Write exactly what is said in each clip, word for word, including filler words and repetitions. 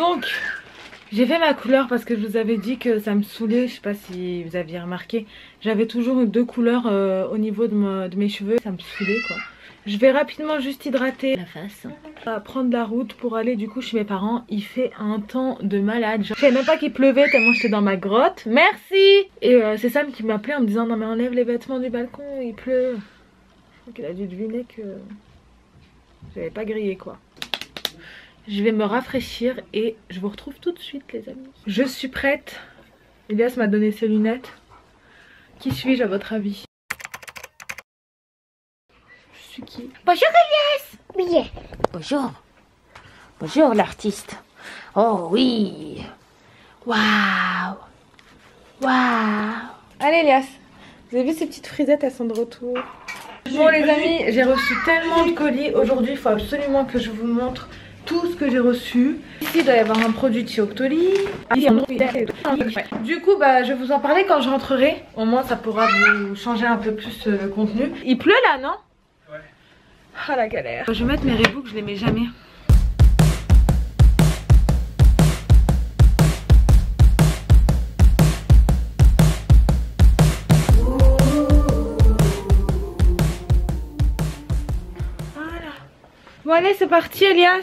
Donc, j'ai fait ma couleur parce que je vous avais dit que ça me saoulait. Je sais pas si vous aviez remarqué. J'avais toujours deux couleurs euh, au niveau de, ma, de mes cheveux. Ça me saoulait quoi. Je vais rapidement juste hydrater la face. On va prendre la route pour aller du coup chez mes parents. Il fait un temps de malade. Je savais même pas qu'il pleuvait tellement j'étais dans ma grotte. Merci. Et euh, c'est Sam qui m'appelait en me disant non mais enlève les vêtements du balcon, il pleut. Donc il a dû deviner que j'avais pas grillé quoi. Je vais me rafraîchir et je vous retrouve tout de suite les amis. Je suis prête. Elias m'a donné ses lunettes. Qui suis-je à votre avis? Je suis qui? Bonjour Elias. Oui. Bonjour. Bonjour l'artiste. Oh oui. Waouh. Waouh. Allez Elias, vous avez vu ces petites frisettes, elles sont de retour. Bon les amis, j'ai reçu tellement de colis. Aujourd'hui il faut absolument que je vous montre tout ce que j'ai reçu. Ici il doit y avoir un produit de chez Octoly. Du coup bah je vais vous en parler quand je rentrerai. Au moins ça pourra vous changer un peu plus le contenu. Il pleut là non? Ouais. Ah la galère. Je vais mettre mes Reebok, je les mets jamais. Bon allez c'est parti Elias.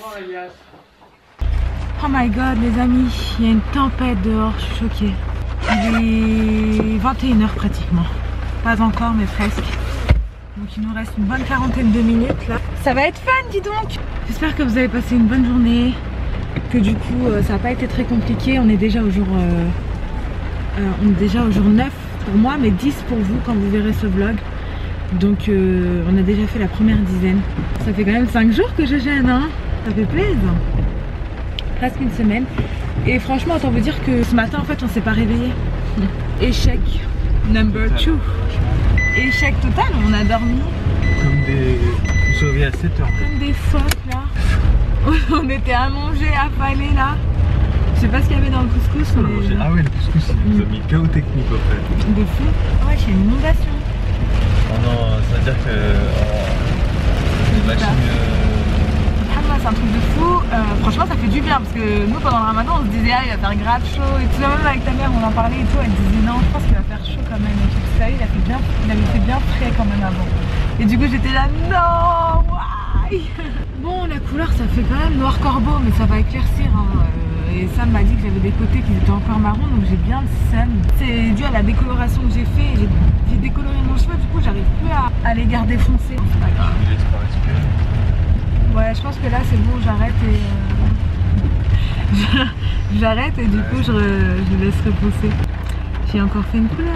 Oh my god les amis, il y a une tempête dehors, je suis choquée. Il est vingt et une heures pratiquement. Pas encore mais presque. Donc il nous reste une bonne quarantaine de minutes là. Ça va être fun dis donc. J'espère que vous avez passé une bonne journée. Que du coup euh, ça n'a pas été très compliqué. On est déjà au jour euh, euh, on est déjà au jour neuf pour moi mais dix pour vous quand vous verrez ce vlog. Donc euh, on a déjà fait la première dizaine. Ça fait quand même cinq jours que je gêne hein. Ça fait plaisir. Presque une semaine. Et franchement autant vous dire que ce matin en fait on s'est pas réveillé. Échec number two. Échec total, on a dormi. Comme des... On se réveille à sept heures. Comme des phoques là. On était allongés, affalés là. Je sais pas ce qu'il y avait dans le couscous mais... Ah ouais le couscous il nous a mis chaos technique en fait. De fou. Ouais j'ai une inondation. Oh non, ça veut dire que oh, les machines... Euh... C'est un truc de fou, euh, franchement ça fait du bien parce que nous pendant le ramadan on se disait ah il va faire grave chaud et tout, même avec ta mère on en parlait et tout, elle disait non je pense qu'il va faire chaud quand même et tout, ça il a fait bien, il avait fait bien frais quand même avant et du coup j'étais là non why. Bon la couleur ça fait quand même noir corbeau mais ça va éclaircir hein. euh, et Sam m'a dit que j'avais des côtés qui étaient encore marrons donc j'ai bien le seum, c'est dû à la décoloration que j'ai fait, j'ai décoloré mon cheveu du coup j'arrive plus à, à les garder foncés. C'est pas grave. Ouais, je pense que là c'est bon, j'arrête et euh... j'arrête et du coup je, re... je laisse repousser. J'ai encore fait une couleur.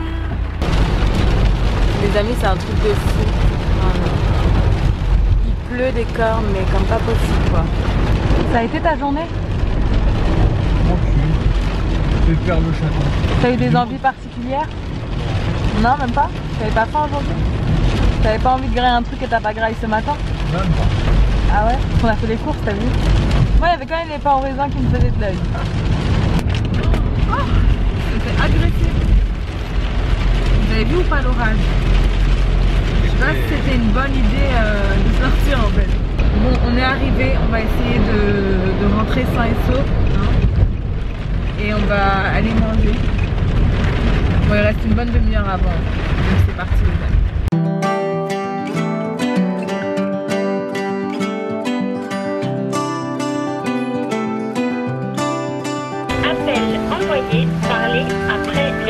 Les amis, c'est un truc de fou. Voilà. Il pleut des cornes, mais comme pas possible quoi. Ça a été ta journée? Tranquille. Je vais faire le château. T'as eu des envies particulières? Non, même pas? T'avais pas faim aujourd'hui? T'avais pas envie de grailler un truc et t'as pas graillé ce matin? Même pas. Ah ouais? Parce qu'on a fait les courses, t'as vu? Moi, il y avait quand même les pains au raisin qui me faisaient de l'œil. Oh! C'était agressé. Vous avez vu ou pas l'orage? Je sais pas si c'était une bonne idée euh, de sortir en fait. Bon, on est arrivé, on va essayer de, de rentrer sain et sauf. Hein, et on va aller manger. Bon, il reste une bonne demi-heure avant. Donc c'est parti les amis. Parler après le...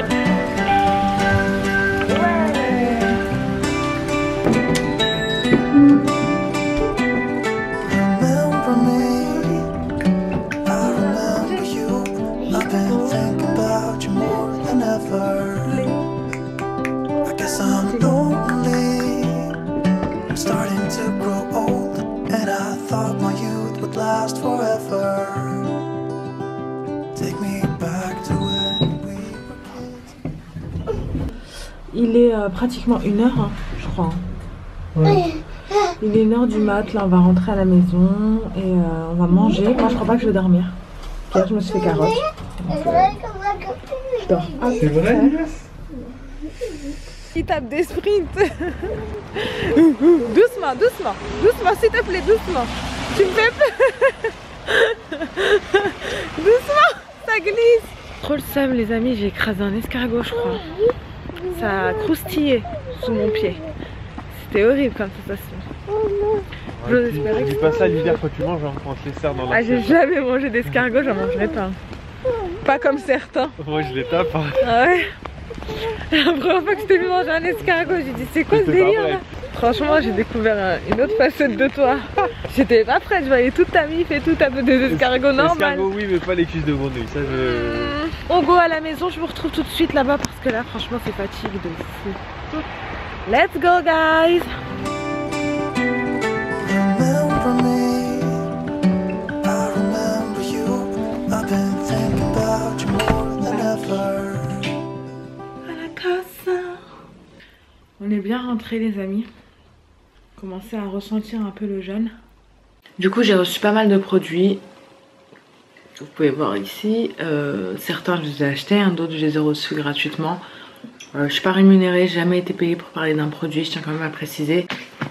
Il est euh, pratiquement une heure, hein, je crois. Ouais. Il est une heure du mat, là on va rentrer à la maison et euh, on va manger. Moi je crois pas que je vais dormir. Là je me suis fait carotte. Donc, euh, je dors. Ah, c'est vrai? Il tape des sprints. Doucement, doucement, doucement, s'il te plaît, doucement. Tu me fais peur. Doucement, ça glisse. Trop le seum les amis, j'ai écrasé un escargot je crois. Ça a croustillé sous mon pied. C'était horrible comme sensation. Ouais, dis, dis pas ça l'hiver quand tu manges, hein, quand on te les sert dans la. Ah, j'ai jamais mangé d'escargot, j'en mangerai pas. Pas comme certains. Moi je les tape. Hein. Ah ouais. La première fois que je t'ai vu manger un escargot, j'ai dit c'est quoi ce délire là? Franchement, j'ai découvert un, une autre facette de toi. J'étais pas prête, je voyais toute ta mif et tout, un peu des escargots normaux. Escargots oui, mais pas les cuisses de grenouille, ça je... Mmh. On go à la maison, je vous retrouve tout de suite là-bas parce que là, franchement, c'est fatigue de fou. Let's go, guys! On est bien rentrés les amis. Commencer à ressentir un peu le jeûne. Du coup j'ai reçu pas mal de produits. Vous pouvez voir ici. Euh, certains je les ai achetés, hein, d'autres je les ai reçus gratuitement. Euh, je suis pas rémunérée, j'ai jamais été payée pour parler d'un produit, je tiens quand même à préciser.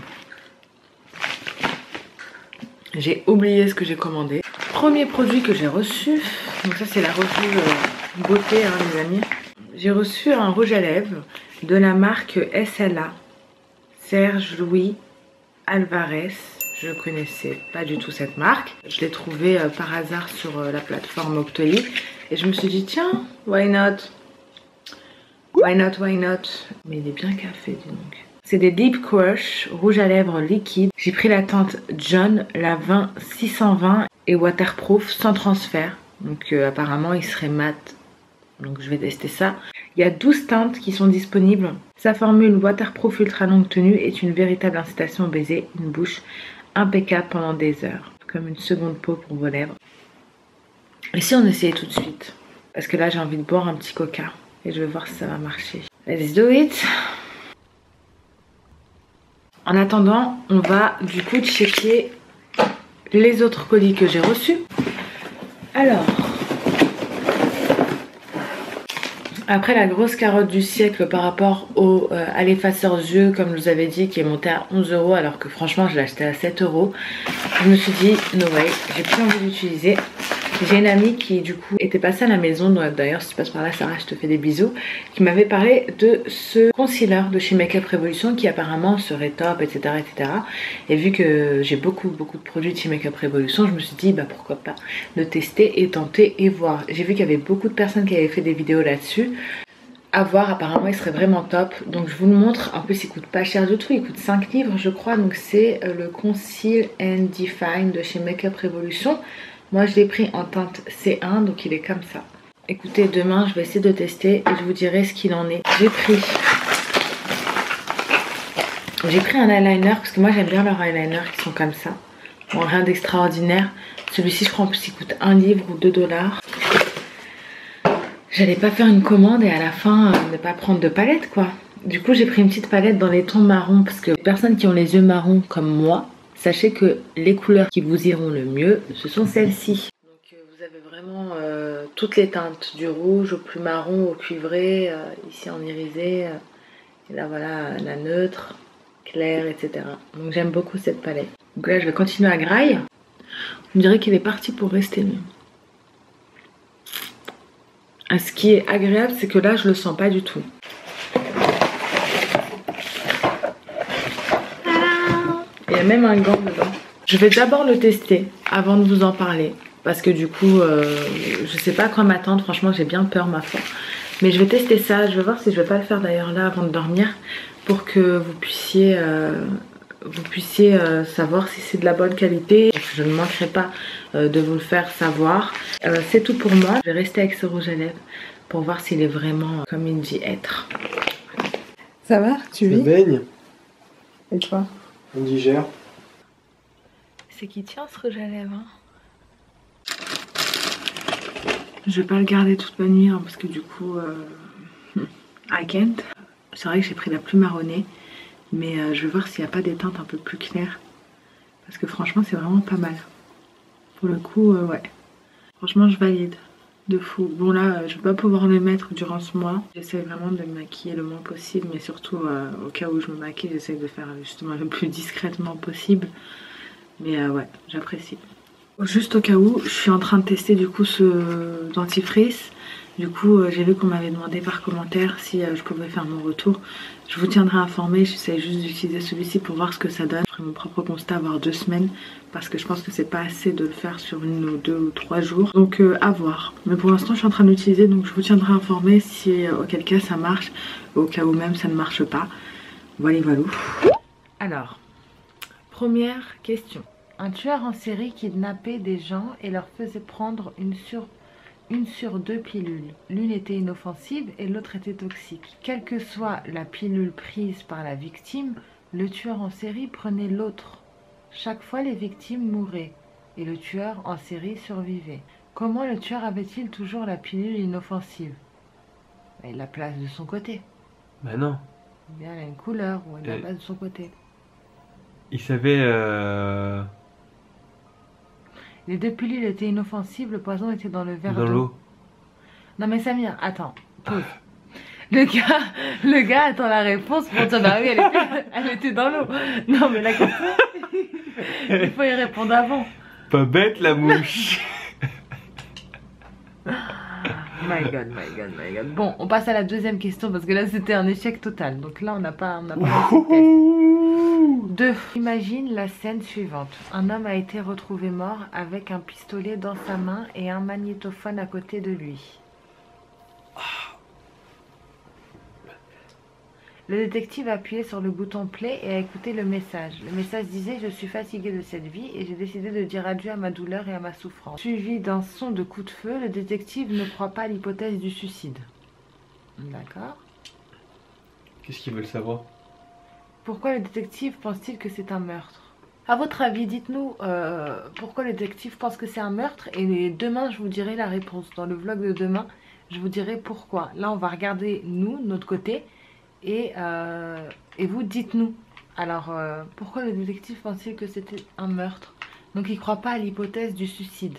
J'ai oublié ce que j'ai commandé. Premier produit que j'ai reçu, donc ça c'est la revue euh, beauté hein, les amis. J'ai reçu un rouge à lèvres de la marque S L A, Serge Louis Alvarez. Je ne connaissais pas du tout cette marque. Je l'ai trouvé euh, par hasard sur euh, la plateforme Octoly. Et je me suis dit, tiens, why not? Why not, why not? Mais il est bien café, dis donc. C'est des Deep Crush, rouge à lèvres liquide. J'ai pris la teinte John, la vingt six cent vingt et waterproof sans transfert. Donc euh, apparemment il serait mat. Donc je vais tester ça. Il y a douze teintes qui sont disponibles. Sa formule waterproof ultra longue tenue est une véritable incitation au baiser, une bouche impeccable pendant des heures. Comme une seconde peau pour vos lèvres. Et si on essayait tout de suite? Parce que là j'ai envie de boire un petit coca. Et je vais voir si ça va marcher. Let's do it! En attendant, on va du coup checker les autres colis que j'ai reçus. Alors... Après la grosse carotte du siècle par rapport au, euh, à l'effaceur yeux, comme je vous avais dit, qui est monté à onze euros alors que franchement je l'ai acheté à sept euros. Je me suis dit, no way, j'ai plus envie d'utiliser. J'ai une amie qui du coup était passée à la maison, d'ailleurs si tu passes par là Sarah je te fais des bisous, qui m'avait parlé de ce concealer de chez Make Up Revolution qui apparemment serait top, etc, etc. Et vu que j'ai beaucoup beaucoup de produits de chez Make Up Revolution, je me suis dit bah pourquoi pas de tester et tenter et voir. J'ai vu qu'il y avait beaucoup de personnes qui avaient fait des vidéos là-dessus. À voir, apparemment il serait vraiment top, donc je vous le montre. En plus il coûte pas cher du tout, il coûte cinq livres je crois. Donc c'est le Conceal and Define de chez Make Up Revolution. Moi je l'ai pris en teinte C un, donc il est comme ça. Écoutez, demain je vais essayer de tester et je vous dirai ce qu'il en est. J'ai pris J'ai pris un eyeliner parce que moi j'aime bien leurs eyeliners qui sont comme ça. Bon, rien d'extraordinaire. Celui-ci je crois en plus il coûte un livre ou deux dollars. J'allais pas faire une commande et à la fin euh, ne pas prendre de palette quoi. Du coup j'ai pris une petite palette dans les tons marrons parce que les personnes qui ont les yeux marrons comme moi, sachez que les couleurs qui vous iront le mieux, ce sont celles-ci. Donc euh, vous avez vraiment euh, toutes les teintes, du rouge au plus marron, au cuivré, euh, ici en irisé, euh, et là voilà la neutre, claire, et cetera. Donc j'aime beaucoup cette palette. Donc là je vais continuer à graille. On dirait qu'il est parti pour rester mieux. Et ce qui est agréable, c'est que là je le sens pas du tout. Il y a même un gant dedans. Je vais d'abord le tester avant de vous en parler. Parce que du coup, euh, je sais pas à quoi m'attendre. Franchement, j'ai bien peur ma foi. Mais je vais tester ça. Je vais voir si je vais pas le faire d'ailleurs là avant de dormir. Pour que vous puissiez, euh, vous puissiez euh, savoir si c'est de la bonne qualité. Je ne manquerai pas euh, de vous le faire savoir. Euh, c'est tout pour moi. Je vais rester avec ce rouge à lèvres pour voir s'il est vraiment comme il dit être. Ça va? Tu vis? Ça baigne. Et toi? On digère. C'est qui tient ce rouge à lèvres hein. Je vais pas le garder toute ma nuit hein, parce que du coup euh... I can't. C'est vrai que j'ai pris la plus marronnée. Mais euh, je vais voir s'il n'y a pas des teintes un peu plus claires. Parce que franchement c'est vraiment pas mal. Pour le coup euh, ouais. Franchement je valide. De fou. Bon là euh, je vais pas pouvoir le mettre durant ce mois. J'essaie vraiment de me maquiller le moins possible. Mais surtout euh, au cas où je me maquille, j'essaie de faire justement le plus discrètement possible. Mais euh, ouais, j'apprécie. Juste au cas où, je suis en train de tester du coup ce dentifrice. Du coup, euh, j'ai vu qu'on m'avait demandé par commentaire si euh, je pouvais faire mon retour. Je vous tiendrai informé, j'essaie juste d'utiliser celui-ci pour voir ce que ça donne. Je ferai mon propre constat, avoir deux semaines, parce que je pense que c'est pas assez de le faire sur une ou deux ou trois jours. Donc euh, à voir. Mais pour l'instant, je suis en train de l'utiliser, donc je vous tiendrai informé si euh, auquel cas ça marche, ou au cas où même ça ne marche pas. Voilà, voilà. Alors, première question. Un tueur en série kidnappait des gens et leur faisait prendre une sur, une sur deux pilules. L'une était inoffensive et l'autre était toxique. Quelle que soit la pilule prise par la victime, le tueur en série prenait l'autre. Chaque fois, les victimes mouraient et le tueur en série survivait. Comment le tueur avait-il toujours la pilule inoffensive? Il la place de son côté. Bah non. Bien, elle a une couleur ou elle la Euh, place de son côté. Il savait... Euh... Les deux pilules étaient inoffensives, le poison était dans le verre Dans d'eau. l'eau. Non mais Samir, attends, pause. Le gars, le gars attend la réponse pour dire bah oui, elle était, elle était dans l'eau. Non mais la question, il faut y répondre avant. Pas bête la mouche. My god, my god, my god. Bon, on passe à la deuxième question parce que là c'était un échec total. Donc là on n'a pas, on n'a pas réussi le test. Deux. Imagine la scène suivante. Un homme a été retrouvé mort avec un pistolet dans sa main et un magnétophone à côté de lui. Le détective a appuyé sur le bouton play et a écouté le message. Le message disait « Je suis fatigué de cette vie et j'ai décidé de dire adieu à ma douleur et à ma souffrance. » Suivi d'un son de coup de feu, le détective ne croit pas à l'hypothèse du suicide. D'accord. Qu'est-ce qu'ils veulent savoir? Pourquoi le détective pense-t-il que c'est un meurtre? À votre avis, dites-nous euh, pourquoi le détective pense que c'est un meurtre et demain je vous dirai la réponse. Dans le vlog de demain, je vous dirai pourquoi. Là, on va regarder nous, notre côté. Et, euh, et vous dites-nous. Alors, euh, pourquoi le détective pense-t-il que c'était un meurtre? Donc, il ne croit pas à l'hypothèse du suicide.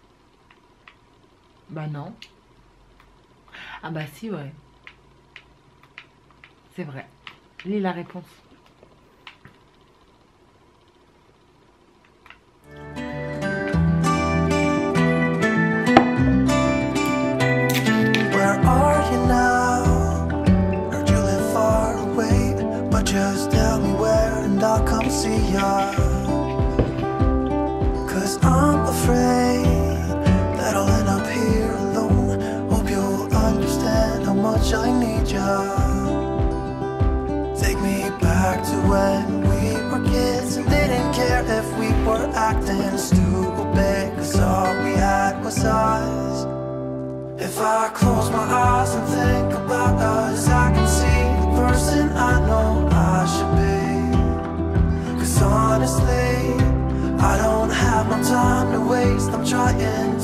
Bah non. Ah bah si, ouais. C'est vrai. Lis la réponse. Just tell me where and I'll come see ya. Cause I'm afraid that I'll end up here alone. Hope you'll understand how much I need ya. Take me back to when we were kids and didn't care if we were acting stupid, cause all we had was us. If I close my eyes and think about us, I can see the person I know I should be. Cause honestly, I don't have no time to waste. I'm trying